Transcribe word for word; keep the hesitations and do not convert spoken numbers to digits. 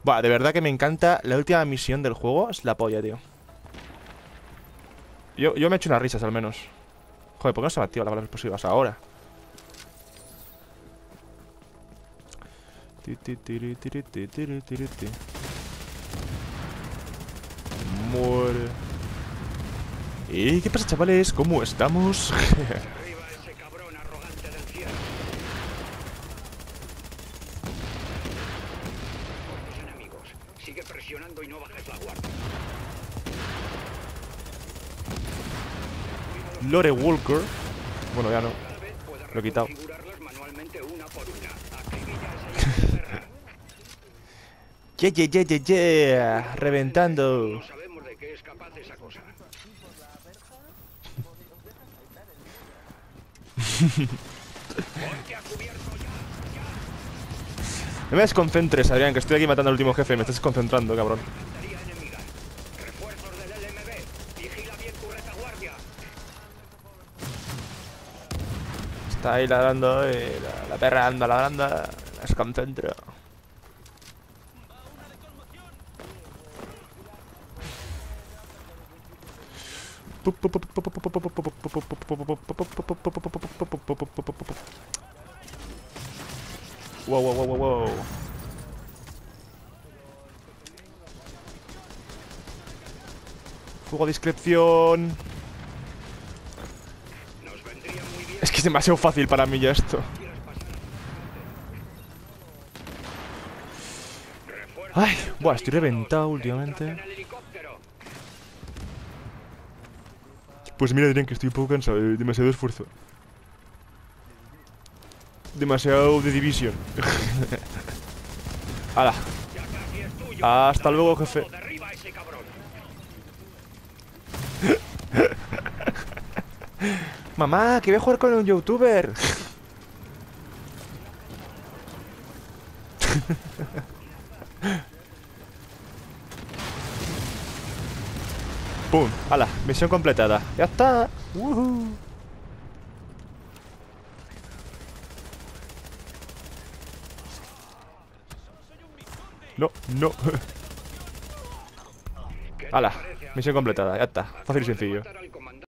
Buah, de verdad que me encanta. La última misión del juego es la polla, tío. Yo, yo me he hecho unas risas al menos. Joder, ¿por qué no se me activa la palabra explosivas ahora? Ti, ti, tiri, tiri, ti, tiri, tiri, ti. Muere. ¿Y qué pasa, chavales? ¿Cómo estamos? Arriba ese cabrón arrogante del cielo. Por tus enemigos. Sigue presionando y no bajes la guardia. Lore Walker. Bueno, ya no. Tal vez puedas Lo he quitado. reconfigurarlas manualmente una por una. Acribilla esa llave de guerra. Yeah, yeah, yeah, yeah, yeah. Reventando. No sabemos de qué es capaz esa cosa. Ponte a cubierto ya. No me desconcentres, Adrián, que estoy aquí matando al último jefe. Me estás desconcentrando, cabrón. Infantería enemiga. Refuerzos del L M B. Vigila bien tu retaguardia. Está ahí ladrando, eh, la, la perra anda ladrando. Me desconcentro. Wow, wow, wow, wow, wow. Fuego a discreción. Nos vendría muy bien. Es que es demasiado fácil para mí ya esto. Quieras pasar. Refuerzos Ay, buah, estoy neutralizados. reventado Centros últimamente. en el helicóptero. Pues mira, Adrián, que estoy un poco cansado, de demasiado esfuerzo. Demasiado de Division. Hala. Ya casi es tuyo. Hasta Dale luego, con jefe. todo, derriba a ese cabrón. Mamá, que voy a jugar con un youtuber. Pum, hala, misión completada. Ya está. Woohoo. No, no. ¿Qué te Hala, parece, misión completada, ya está. Fácil y sencillo. matar a